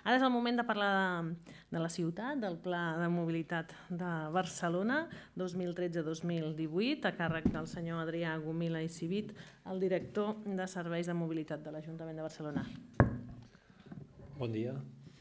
Ara és el moment de parlar de la ciutat, del Pla de Mobilitat de Barcelona 2013-2018, a càrrec del senyor Adrià Gomila i Civit, el director de Serveis de Mobilitat de l'Ajuntament de Barcelona. Bon dia.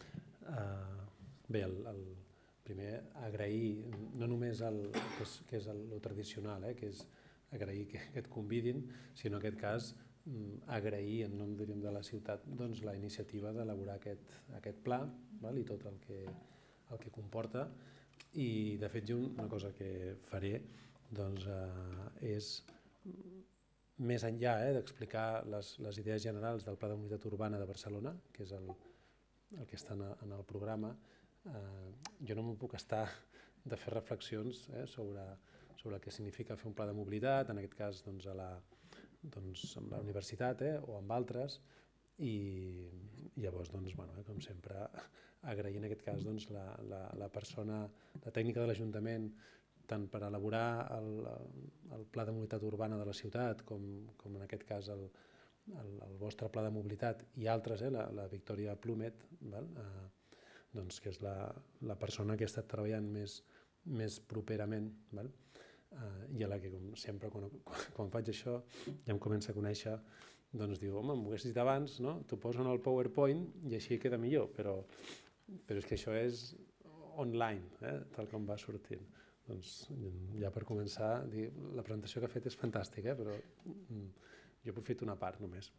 Bé, primer agrair no només que és el tradicional, que és agrair que et convidin, sinó en aquest cas agrair en nom de la ciutat la iniciativa d'elaborar aquest pla i tot el que comporta. I de fet una cosa que faré és, més enllà d'explicar les idees generals del Pla de Mobilitat Urbana de Barcelona, que és el que està en el programa, jo no m'ho puc estar de fer reflexions sobre el que significa fer un pla de mobilitat, en aquest cas amb la universitat o amb altres, i llavors, com sempre, agrair en aquest cas la persona, la tècnica de l'Ajuntament, tant per elaborar el Pla de Mobilitat Urbana de la ciutat, com en aquest cas el vostre Pla de Mobilitat, i altres, la Victòria Plumet, que és la persona que ha estat treballant més properament, i a la que, com sempre, quan faig això, ja em comença a conèixer, diu, home, m'ho haguessis dit abans, t'ho poso en el PowerPoint i així queda millor, però és que això és online, tal com va sortint. Ja per començar, la presentació que ha fet és fantàstica, però jo aprofito una part només.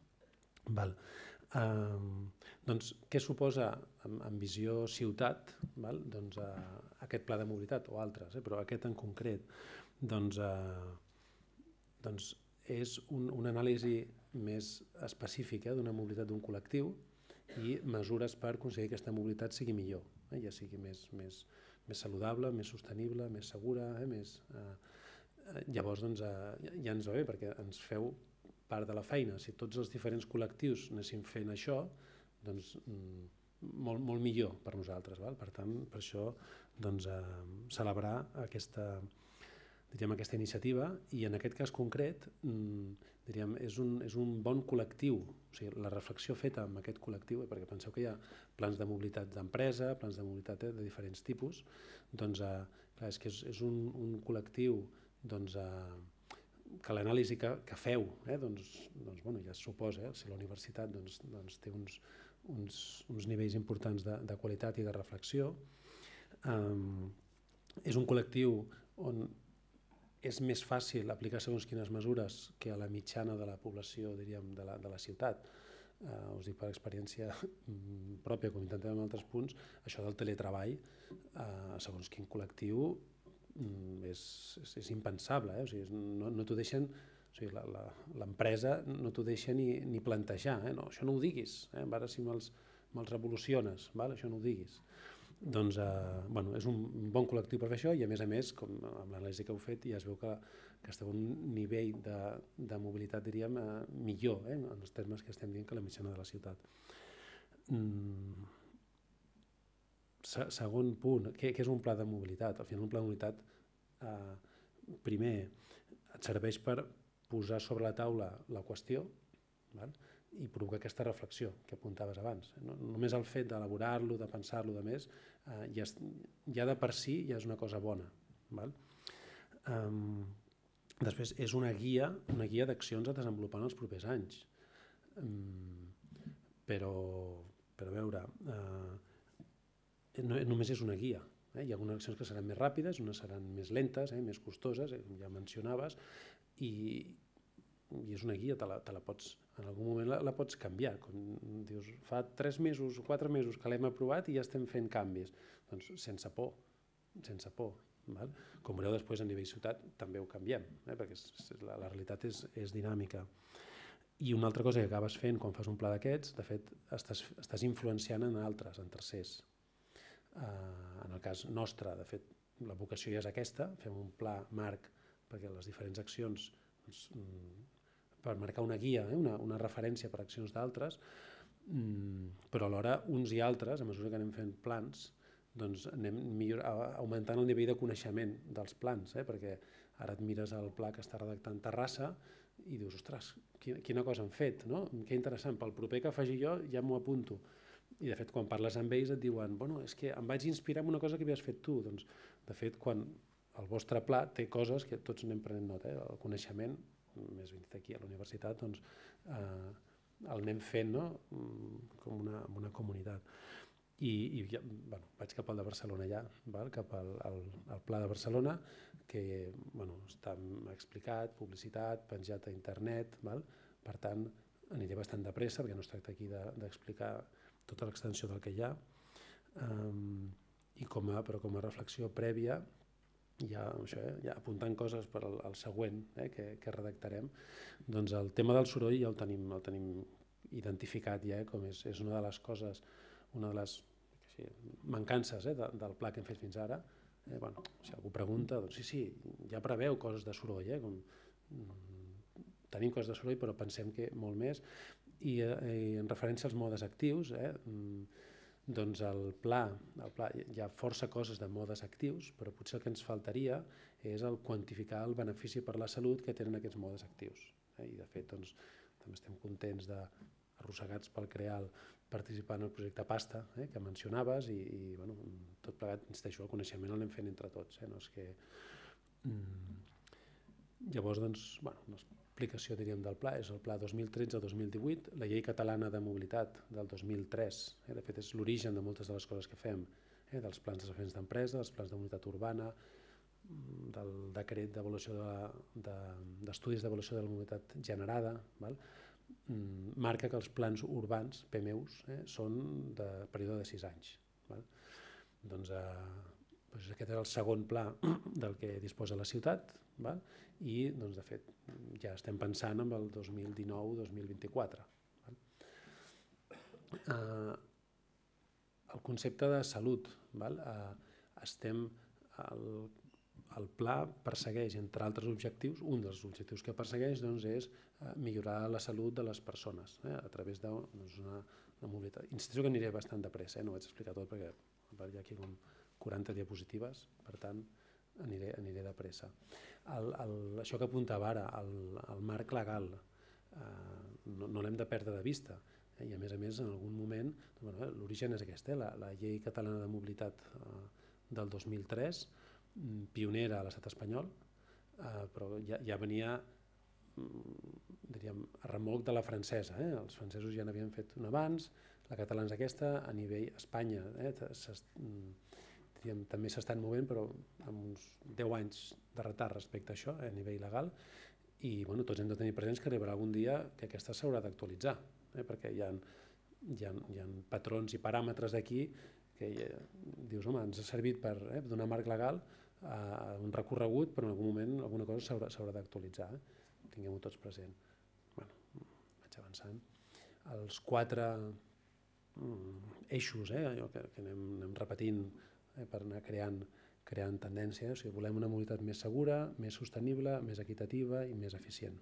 Què suposa en visió ciutat aquest pla de mobilitat o altres, però aquest en concret és una anàlisi més específica d'una mobilitat d'un col·lectiu i mesures per aconseguir que aquesta mobilitat sigui millor, ja sigui més saludable, més sostenible, més segura. Llavors ja ens va bé perquè ens feu part de la feina. Si tots els diferents col·lectius anessin fent això, doncs molt millor per nosaltres. Per tant, per això celebrar aquesta iniciativa, i en aquest cas concret és un bon col·lectiu. La reflexió feta amb aquest col·lectiu, perquè penseu que hi ha plans de mobilitat d'empresa, plans de mobilitat de diferents tipus, és un col·lectiu que l'anàlisi que feu ja es suposa, si la universitat té uns nivells importants de qualitat i de reflexió. És un col·lectiu on és més fàcil aplicar segons quines mesures que a la mitjana de la població, diríem, de la ciutat. Us dic per experiència pròpia, com intentem en altres punts, això del teletreball, segons quin col·lectiu, és impensable. No t'ho deixen, l'empresa no t'ho deixa ni plantejar. Això no ho diguis, a veure si me'ls revoluciones, això no ho diguis. Doncs és un bon col·lectiu per fer això, i a més, com amb l'anàlisi que heu fet, ja es veu que esteu a un nivell de mobilitat, diríem, millor, en els termes que estem dient, que la mitjana de la ciutat. Segon punt, què és un pla de mobilitat? Al final, un pla de mobilitat, primer, et serveix per posar sobre la taula la qüestió i provocar aquesta reflexió que apuntaves abans. Només el fet d'elaborar-lo, de pensar-lo, de més, ja de per si ja és una cosa bona. Després, és una guia d'accions a desenvolupar en els propers anys. Però, a veure, només és una guia. Hi ha algunes accions que seran més ràpides, unes seran més lentes, més costoses, ja mencionaves, i és una guia, en algun moment la pots canviar. Dius, fa 3 mesos o 4 mesos que l'hem aprovat i ja estem fent canvis. Doncs sense por. Com veureu després a nivell ciutat també ho canviem, perquè la realitat és dinàmica. I una altra cosa que acabes fent quan fas un pla d'aquests, de fet, estàs influenciant en altres, en tercers. En el cas nostre, de fet, la vocació ja és aquesta, fem un pla marc perquè les diferents accions, per marcar una guia, una referència per accions d'altres, però alhora uns i altres, a mesura que anem fent plans, anem augmentant el nivell de coneixement dels plans, perquè ara et mires el pla que està redactant Terrassa i dius, ostres, quina cosa han fet, que interessant, pel proper que faci jo ja m'ho apunto. I de fet, quan parles amb ells et diuen bueno, és que em vaig inspirar en una cosa que havies fet tu. Doncs, de fet, quan el vostre pla té coses que tots anem prenent nota, el coneixement, més ben dit aquí a la universitat, doncs el anem fent, no? Com una comunitat. I ja, bueno, vaig cap al de Barcelona ja, val? Cap al Pla de Barcelona, que bueno, està explicat, publicitat, penjat a internet, val? Per tant, aniré bastant de pressa, perquè no es tracta aquí d'explicar tota l'extensió del que hi ha, però com a reflexió prèvia, ja apuntant coses per al següent que redactarem, doncs el tema del soroll ja el tenim identificat ja, com és una de les coses, una de les mancances del pla que hem fet fins ara. Bueno, si algú pregunta, doncs sí, ja preveu coses de soroll, tenim coses de soroll però pensem que molt més. I en referència als modes actius, doncs el pla hi ha força coses de modes actius, però potser el que ens faltaria és el quantificar el benefici per la salut que tenen aquests modes actius. I de fet, doncs, també estem contents arrossegats pel CREAL participar en el projecte PASTA que mencionaves i bueno, tot plegat, insisteixo, el coneixement l'anem fent entre tots. No és que... Llavors, doncs, bueno, l'aplicació, diríem, del pla és el pla 2013-2018, la llei catalana de mobilitat del 2003, de fet és l'origen de moltes de les coses que fem, dels plans de referents d'empresa, dels plans de mobilitat urbana, del decret d'estudis d'avaluació de la mobilitat generada, marca que els plans urbans, PMUs, són de període de 6 anys. Doncs aquest és el segon pla del que disposa la ciutat, i doncs, de fet ja estem pensant en el 2019-2024. El concepte de salut, el pla persegueix, entre altres objectius, un dels objectius que persegueix és millorar la salut de les persones a través d'una mobilitat. Insisteixo que aniré bastant de pressa, no ho vaig explicar tot perquè hi ha aquí com 40 diapositives, per tant aniré de pressa. Això que apuntava ara, el marc legal, no l'hem de perdre de vista, i a més, en algun moment, l'origen és aquest, la llei catalana de mobilitat del 2003, pionera a l'estat espanyol, però ja venia, diríem, a remolc de la francesa. Els francesos ja n'havien fet un abans, la catalana és aquesta, a nivell Espanya també s'estan movent, però amb uns 10 anys de retard respecte a això, a nivell legal, i tots hem de tenir presents que arribarà algun dia que aquesta s'haurà d'actualitzar, perquè hi ha patrons i paràmetres d'aquí que dius, home, ens ha servit per donar marc legal a un recorregut, però en algun moment alguna cosa s'haurà d'actualitzar. Tinguem-ho tots present. Vaig avançant. Els 4 eixos que anem repetint per anar creant tendències, o sigui, volem una mobilitat més segura, més sostenible, més equitativa i més eficient.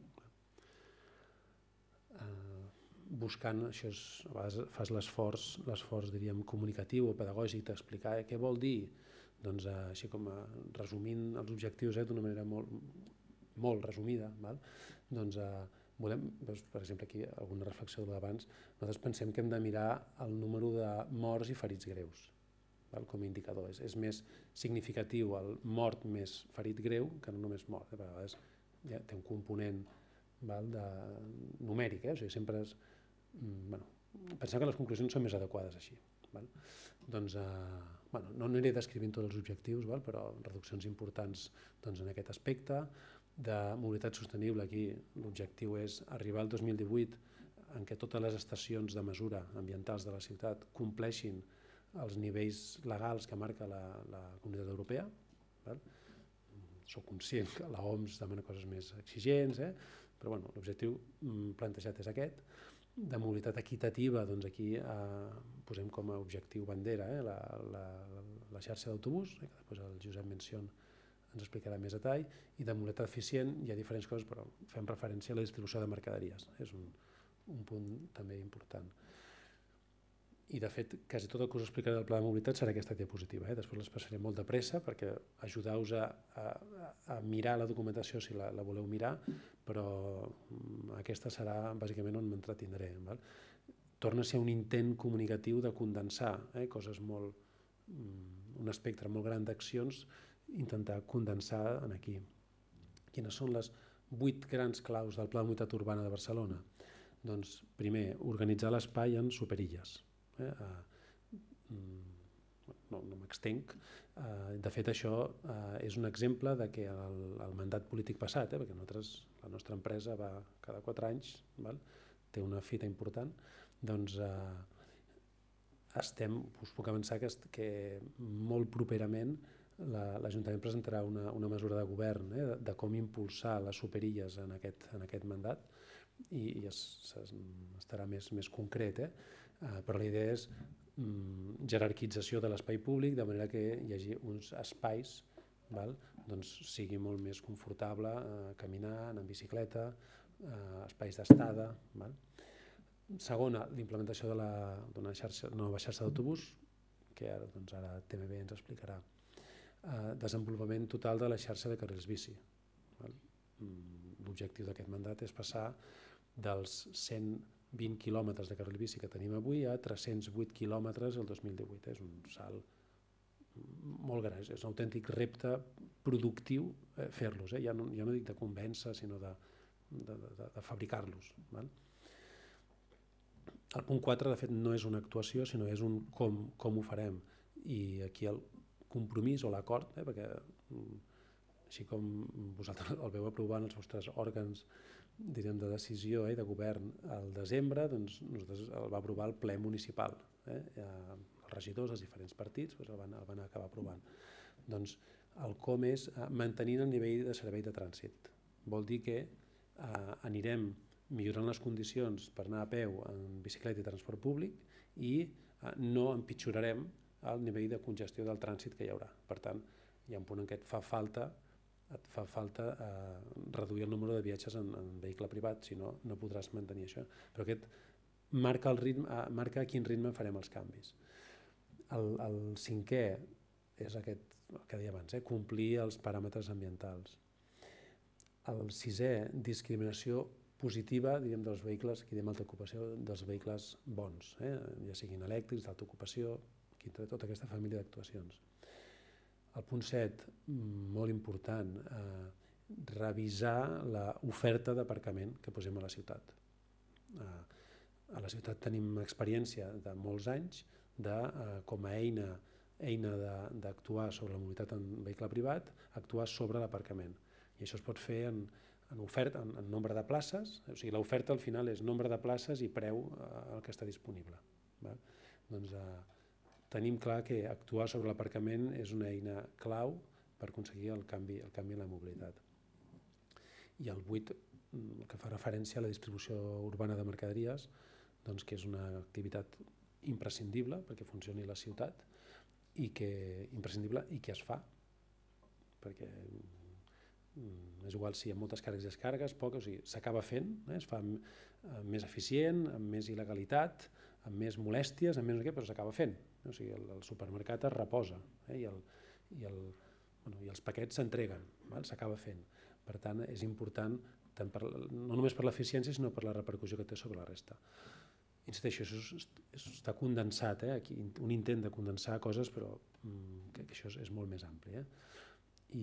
Buscant, això a vegades fas l'esforç, diríem, comunicatiu o pedagògic d'explicar què vol dir, doncs així com resumint els objectius d'una manera molt resumida, doncs volem, per exemple, aquí alguna reflexió d'abans, nosaltres pensem que hem de mirar el número de morts i ferits greus com a indicador. És més significatiu el mort més ferit greu que no només mort. A vegades té un component numèric, o sigui, sempre és... Pensem que les conclusions són més adequades així. Doncs, no aniré descrivint tots els objectius, però reduccions importants en aquest aspecte. De mobilitat sostenible, aquí l'objectiu és arribar al 2018 en què totes les estacions de mesura ambientals de la ciutat compleixin els nivells legals que marca la Comunitat Europea. Soc conscient que l'OMS demana coses més exigents, però l'objectiu plantejat és aquest. De mobilitat equitativa, doncs aquí posem com a objectiu bandera la xarxa d'autobús, que després el Josep Mencion ens explicarà més detall, i de mobilitat eficient hi ha diferents coses, però fem referència a la distribució de mercaderies. És un punt també important. I, de fet, quasi tot el que us explicaré del pla de mobilitat serà aquesta diapositiva. Després les passaré molt de pressa perquè ajudeu-vos a mirar la documentació si la voleu mirar, però aquesta serà bàsicament on m'entretindré. torna a ser un intent comunicatiu de condensar coses molt, un espectre molt gran d'accions, intentar condensar en aquí. Quines són les 8 grans claus del Pla de Mobilitat Urbana de Barcelona? Doncs, primer, organitzar l'espai en superilles. No m'extenc. De fet, això és un exemple de que el mandat polític passat, perquè la nostra empresa va cada 4 anys, té una fita important, doncs us puc avançar que molt properament l'Ajuntament presentarà una mesura de govern de com impulsar les superilles en aquest mandat i estarà més concret, però la idea és jerarquització de l'espai públic de manera que hi hagi uns espais doncs sigui molt més confortable caminar, anar en bicicleta, espais d'estada. Segona, l'implementació d'una nova xarxa d'autobús, que ara TMB ens explicarà. Desenvolupament total de la xarxa de carrils bici. L'objectiu d'aquest mandat és passar dels 120 quilòmetres de carril bici que tenim avui a 308 quilòmetres el 2018. És un salt molt gran, és un autèntic repte productiu fer-los. Ja no dic de convèncer, sinó de fabricar-los. El punt 4, de fet, no és una actuació, sinó és un com ho farem. I aquí el compromís o l'acord, perquè així com vosaltres el veu aprovar en els vostres òrgans de decisió i de govern al desembre, doncs nosaltres el va aprovar el ple municipal. Els regidors dels diferents partits el van acabar aprovant. Doncs el com és mantenint el nivell de servei de trànsit. Vol dir que anirem millorant les condicions per anar a peu en bicicleta i transport públic i no empitjorarem el nivell de congestió del trànsit que hi haurà. Per tant, hi ha un punt en què et fa falta reduir el número de viatges en vehicle privat, si no, no podràs mantenir això. Però aquest marca a quin ritme farem els canvis. El cinquè és aquest que deia abans, complir els paràmetres ambientals. El sisè, discriminació positiva dels vehicles, aquí diem alta ocupació, dels vehicles bons, ja siguin elèctrics, d'alta ocupació, tota aquesta família d'actuacions. El punt 7, molt important, revisar l'oferta d'aparcament que posem a la ciutat. A la ciutat tenim experiència de molts anys com a eina d'actuar sobre la mobilitat en vehicle privat, actuar sobre l'aparcament. I això es pot fer en oferta, en nombre de places, o sigui, l'oferta al final és nombre de places i preu el que està disponible. Doncs tenim clar que actuar sobre l'aparcament és una eina clau per aconseguir el canvi en la mobilitat. I el 8, que fa referència a la distribució urbana de mercaderies, que és una activitat imprescindible perquè funcioni la ciutat i que es fa, perquè és igual si hi ha moltes càrregues i descàrregues, poques, o sigui, s'acaba fent, es fa més eficient, amb més il·legalitat, amb més molèsties, amb més no sé què, però s'acaba fent. O sigui, el supermercat es reposa i els paquets s'entreguen, s'acaba fent. Per tant, és important no només per l'eficiència, sinó per la repercussió que té sobre la resta. Insisteixo, això està condensat, un intent de condensar coses, però crec que això és molt més ampli. I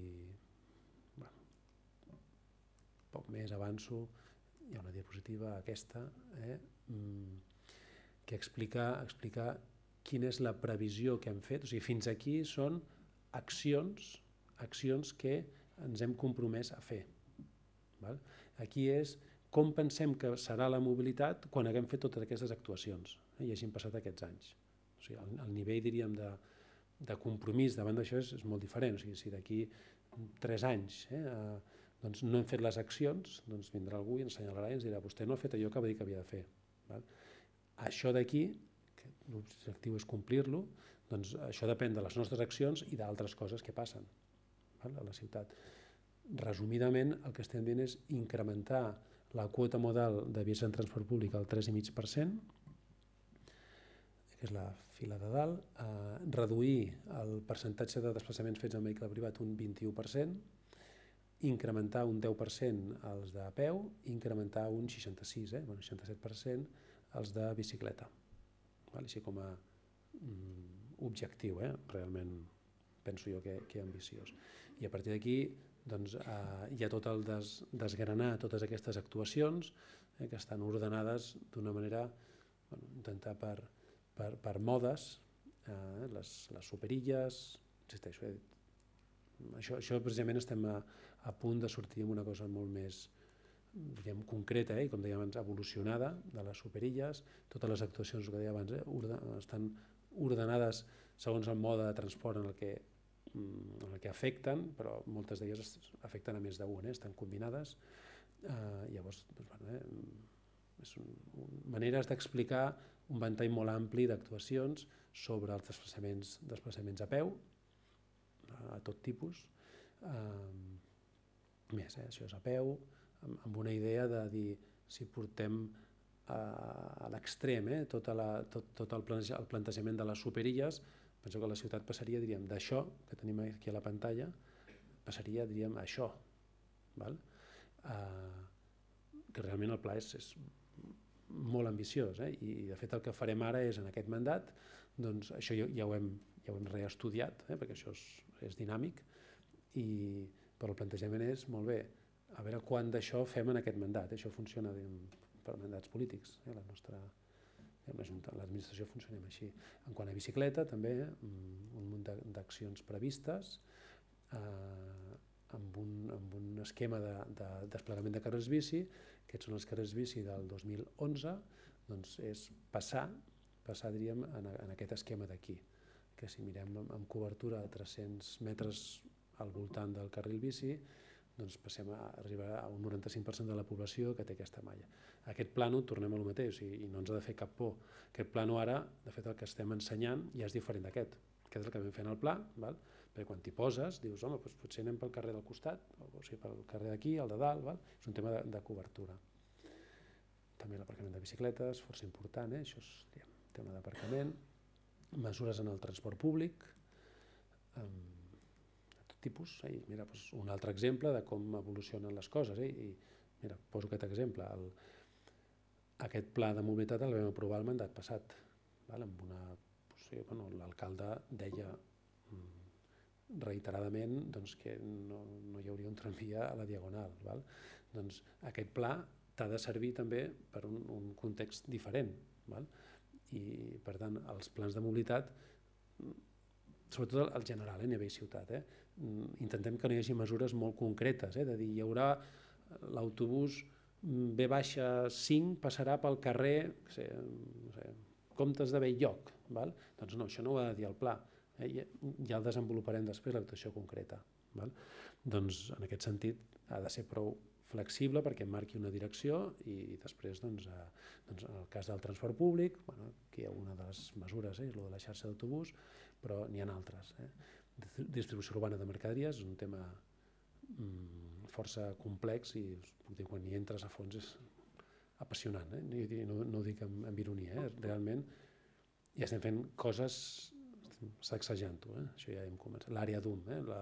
poc més avanço, hi ha una diapositiva aquesta que explica quina és la previsió que hem fet. O sigui, fins aquí són accions que ens hem compromès a fer. Aquí és com pensem que serà la mobilitat quan haguem fet totes aquestes actuacions i hagin passat aquests anys. O sigui, el nivell, diríem, de compromís davant d'això és molt diferent. O sigui, si d'aquí 3 anys no hem fet les accions, doncs vindrà algú i ens assenyalarà i ens dirà vostè no ha fet allò que va dir que havia de fer. Això d'aquí, que l'objectiu és complir-lo, doncs això depèn de les nostres accions i d'altres coses que passen a la ciutat. Resumidament, el que estem dient és incrementar la quota modal de viatges en transport públic al 3,5%, que és la fila de dalt, reduir el percentatge de desplaçaments fets en vehicle privat un 21%, incrementar un 10% els de peu, incrementar un 67% els de bicicleta, així com a objectiu, realment penso jo que ambiciós. I a partir d'aquí hi ha tot el desgranar totes aquestes actuacions que estan ordenades d'una manera, intentar per modes, les superilles, insisteixo, això precisament estem a punt de sortir amb una cosa molt més concreta i, com deia abans, evolucionada de les superilles. Totes les actuacions, que deia abans, estan ordenades segons el mode de transport en el que afecten, però moltes d'elles afecten a més d'un, estan combinades. Llavors, són maneres d'explicar un ventall molt ampli d'actuacions sobre els desplaçaments a peu, a tot tipus. Més, això és a peu, amb una idea de dir, si portem a l'extrem tot el plantejament de les superilles, penso que la ciutat passaria, diríem, d'això que tenim aquí a la pantalla, passaria, diríem, a això. Que realment el pla és molt ambiciós, i de fet el que farem ara és, en aquest mandat, doncs això ja ho hem reestudiat, perquè això és dinàmic, però el plantejament és, molt bé, a veure quant d'això fem en aquest mandat. Això funciona per mandats polítics, l'administració funcionem així. En quant a bicicleta, també, un munt d'accions previstes, amb un esquema de desplegament de carrers bici. Aquests són els carrers bici del 2011, doncs és passar, diríem, en aquest esquema d'aquí, que si mirem amb cobertura de 300 metres al voltant del carril bici, doncs passem a arribar a un 95% de la població que té aquesta malla. Aquest plano, tornem a lo mateix, i no ens ha de fer cap por. Aquest plano ara, de fet, el que estem ensenyant ja és diferent d'aquest. Aquest és el que vam fer en el pla, perquè quan t'hi poses dius, home, potser anem pel carrer del costat, o sigui, pel carrer d'aquí, el de dalt, és un tema de cobertura. També l'aparcament de bicicletes, força important, això és tema d'aparcament, mesures en el transport públic, tipus. Mira, un altre exemple de com evolucionen les coses. Mira, poso aquest exemple. Aquest pla de mobilitat el vam aprovar el mandat passat. L'alcalde deia reiteradament que no hi hauria un tramvia a la Diagonal. Doncs aquest pla t'ha de servir també per un context diferent. I, per tant, els plans de mobilitat, sobretot el general, a nivell ciutat, intentem que no hi hagi mesures molt concretes, de dir, hi haurà l'autobús V-5 passarà pel carrer Comtes de Bell-lloc. Doncs no, això no ho ha de dir el pla, ja el desenvoluparem després, l'actuació concreta. Doncs en aquest sentit ha de ser prou flexible perquè marqui una direcció i després, en el cas del transport públic, aquí hi ha una de les mesures, és la de la xarxa d'autobús, però n'hi ha altres. Distribució urbana de mercaderies és un tema força complex i puc dir, quan hi entres a fons és apassionant. No ho dic amb ironia, realment ja estem fent coses, sacsejant-ho, això ja hem començat. L'àrea d'UM,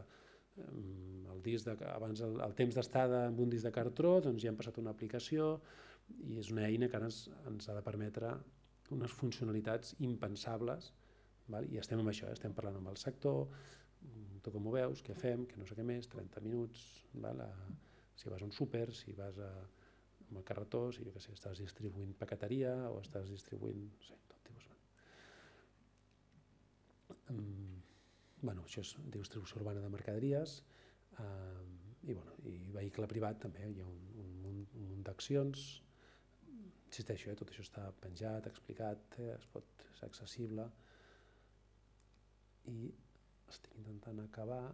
abans el temps d'estada amb un disc de cartró, doncs ja hem passat una aplicació i és una eina que ara ens ha de permetre unes funcionalitats impensables, i estem amb això, estem parlant amb el sector, tu com ho veus, què fem, què no sé què més, 30 minuts, si vas a un súper, si vas amb el carretó, si estàs distribuint paqueteria o estàs distribuint, no sé, tot tipus. Això és distribució urbana de mercaderies i vehicle privat també, hi ha un munt d'accions. Insisteixo, tot això està penjat, explicat, es pot ser accessible i estic intentant acabar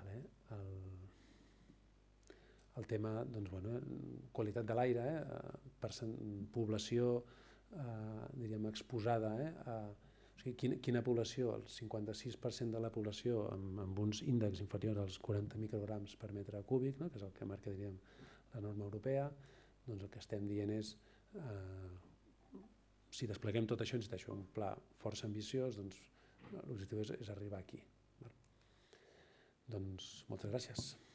el tema, qualitat de l'aire, població, diríem, exposada, quina població, el 56% de la població amb uns índexs inferiors als 40 micrograms per metre cúbic, que és el que marca, diríem, la norma europea, doncs el que estem dient és, si despleguem tot això, insisteixo, un pla força ambiciós, doncs l'objectiu és arribar aquí. Doncs moltes gràcies.